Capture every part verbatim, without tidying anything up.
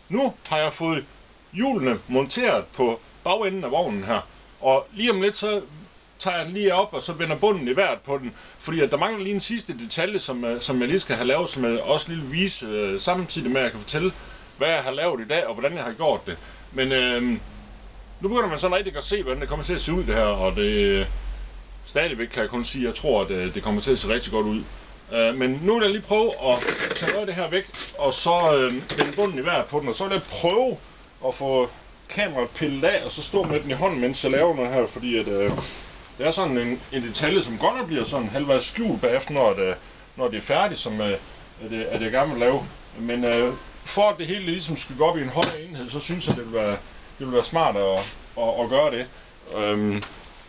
nu har jeg fået hjulene monteret på bagenden af vognen her, og lige om lidt så tager jeg den lige op, og så vender bunden i vejret på den, fordi at der mangler lige en sidste detalje, som, som jeg lige skal have lavet, som jeg også lige vil vise øh, samtidig med, at jeg kan fortælle, hvad jeg har lavet i dag, og hvordan jeg har gjort det. Men øh, nu begynder man sådan rigtig at se, hvordan det kommer til at se ud det her, og det stadigvæk kan jeg kun sige, at jeg tror, at det kommer til at se rigtig godt ud. Øh, men nu vil jeg lige prøve at tage noget af det her væk, og så øh, vende bunden i vejret på den, og så vil jeg prøve at få kameraet pillet af, og så stå med den i hånden, mens jeg laver noget her, fordi at øh, det er sådan en, en detalje, som godt nok bliver sådan halvvejs skjult bagefter, når det, når det er færdigt, som øh, at det, at jeg gerne vil lave. Men øh, for at det hele ligesom skal gå op i en højere enhed, så synes jeg, det vil være, det vil være smart at, at, at gøre det. Øhm,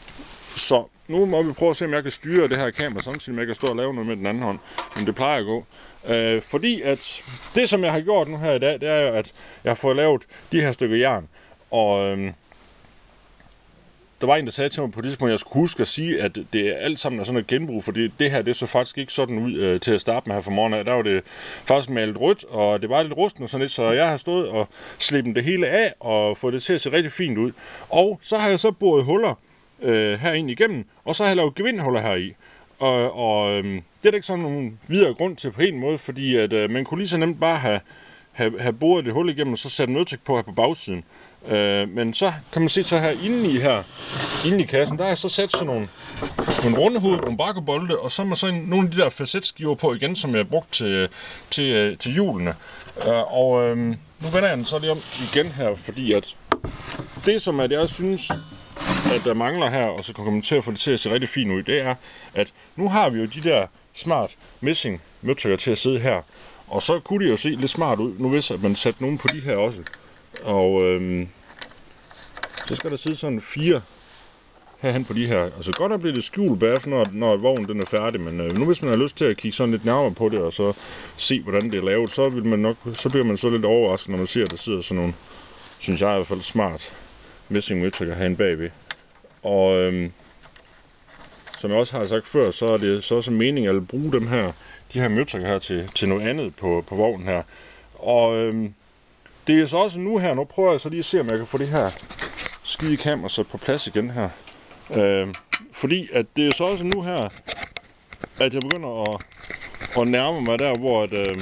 så nu må vi prøve at se, om jeg kan styre det her kamera, samtidig med at jeg kan stå og lave noget med den anden hånd. Men det plejer at gå. Øh, fordi at det, som jeg har gjort nu her i dag, det er jo, at jeg har fået lavet de her stykker jern. Og øhm, der var en, der sagde til mig på det tidspunkt, at jeg skulle huske at sige, at det er alt sammen er sådan et genbrug, fordi det her, det så faktisk ikke sådan ud øh, til at starte med her fra morgen af. Der var det faktisk malet rødt, og det var lidt rusten og sådan lidt, så jeg har stået og slippet det hele af og fået det til at se rigtig fint ud. Og så har jeg så boret huller øh, herinde igennem, og så har jeg lavet gevindhuller heri. Og, og øh, det er der ikke sådan nogen videre grund til på en måde, fordi at, øh, man kunne lige så nemt bare have, have, have boret det hul igennem, og så sat noget på her på bagsiden. Øh, men så kan man se så her inde i her, inde i kassen, der er så sat sådan nogle, nogle runde hoved, nogle bakkebolde, og så er så en, nogle af de der facetskiver på igen, som jeg har brugt til, til, til hjulene. Øh, og øh, nu vender jeg den så lige om igen her, fordi at det som at jeg synes, at der mangler her, og så kan komme til at få det til at se rigtig fint ud, det er, at nu har vi jo de der smart messing møtrikker til at sidde her, og så kunne det jo se lidt smart ud, nu hvis at man satte nogen på de her også. Og øhm, så skal der sidde sådan fire herhen på de her. Altså godt at blive det skjult bagefter, når, når vognen den er færdig, men øh, nu hvis man har lyst til at kigge sådan lidt nærmere på det, og så se hvordan det er lavet, så, vil man nok, så bliver man så lidt overrasket, når man ser, at der sidder sådan nogle, synes jeg i hvert fald, smart messing møtrikker herinde bagved. Og øhm, som jeg også har sagt før, så er det så også meningen at bruge dem her, de her møtrikker her til, til noget andet på, på vognen her. Og øhm, det er så også nu her, nu prøver jeg så lige at se, om jeg kan få det her skide kamera så på plads igen her. Øh, fordi at det er så også nu her, at jeg begynder at, at nærme mig der, hvor at, øh,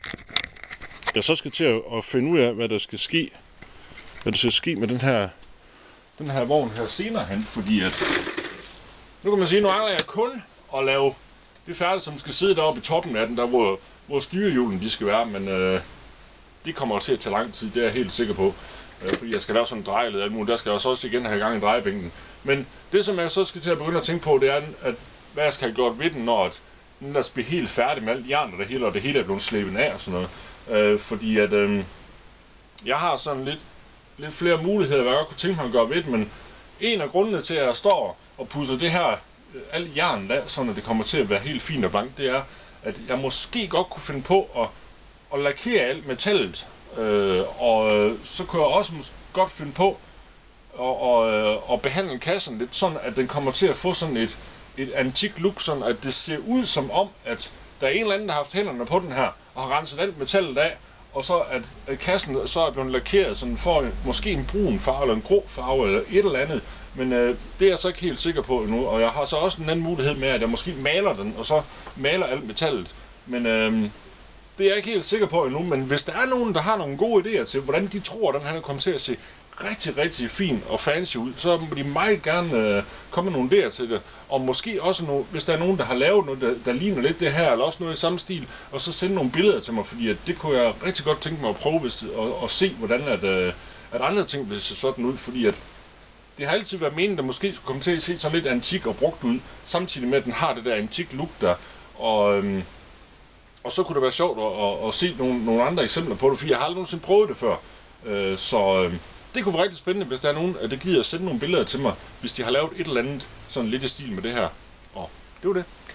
jeg så skal til at, at finde ud af, hvad der skal ske. Hvad der skal ske med den her, den her vogn her senere hen, fordi at, nu kan man sige, nu mangler jeg kun at lave det færdigt, som skal sidde deroppe i toppen af den, der hvor, hvor styrehjulen de skal være, men øh, det kommer til at tage lang tid, det er jeg helt sikker på. Øh, fordi jeg skal lave sådan en drejeled af muligt. Der skal jeg også igen have i gang i drejebænken. Men det, som jeg så skal til at begynde at tænke på, det er, at hvad jeg skal have gjort ved den, når den der bliver helt færdig med alt jern og det hele, og det hele er blevet slæbet af og sådan noget. Øh, fordi at øh, jeg har sådan lidt, lidt flere muligheder, hvad jeg godt kunne tænke mig at gøre ved det, men en af grundene til, at jeg står og pusser det her, alt jern af, så det kommer til at være helt fint og blankt, det er, at jeg måske godt kunne finde på at og lakere alt metallet, øh, og øh, så kunne jeg også godt finde på at, og, øh, at behandle kassen lidt sådan, at den kommer til at få sådan et, et antik look, sådan at det ser ud som om, at der er en eller anden, der har haft hænderne på den her, og har renset alt metallet af, og så at, at kassen så er blevet lakeret, sådan for måske en brun farve, eller en grå farve, eller et eller andet, men øh, det er jeg så ikke helt sikker på endnu, og jeg har så også en anden mulighed med, at jeg måske maler den, og så maler alt metallet, men øh, det er jeg ikke helt sikker på endnu, men hvis der er nogen, der har nogle gode idéer til, hvordan de tror, at den her kommer til at se rigtig, rigtig fin og fancy ud, så må de meget gerne øh, komme med nogle idéer til det. Og måske også, nogle, hvis der er nogen, der har lavet noget, der, der ligner lidt det her, eller også noget i samme stil, og så sende nogle billeder til mig, fordi at det kunne jeg rigtig godt tænke mig at prøve, hvis det, og, og se, hvordan at, øh, at andre ting vil se sådan ud, fordi at det har altid været meningen, at måske skulle komme til at se sådan lidt antik og brugt ud, samtidig med, at den har det der antik look der, og... Øh, Og så kunne det være sjovt at, at, at se nogle, nogle andre eksempler på det, fordi jeg har aldrig nogensinde prøvet det før. Øh, så øh, det kunne være rigtig spændende, hvis der er nogen, der gider at sende nogle billeder til mig, hvis de har lavet et eller andet sådan lidt i stil med det her. Og det var det.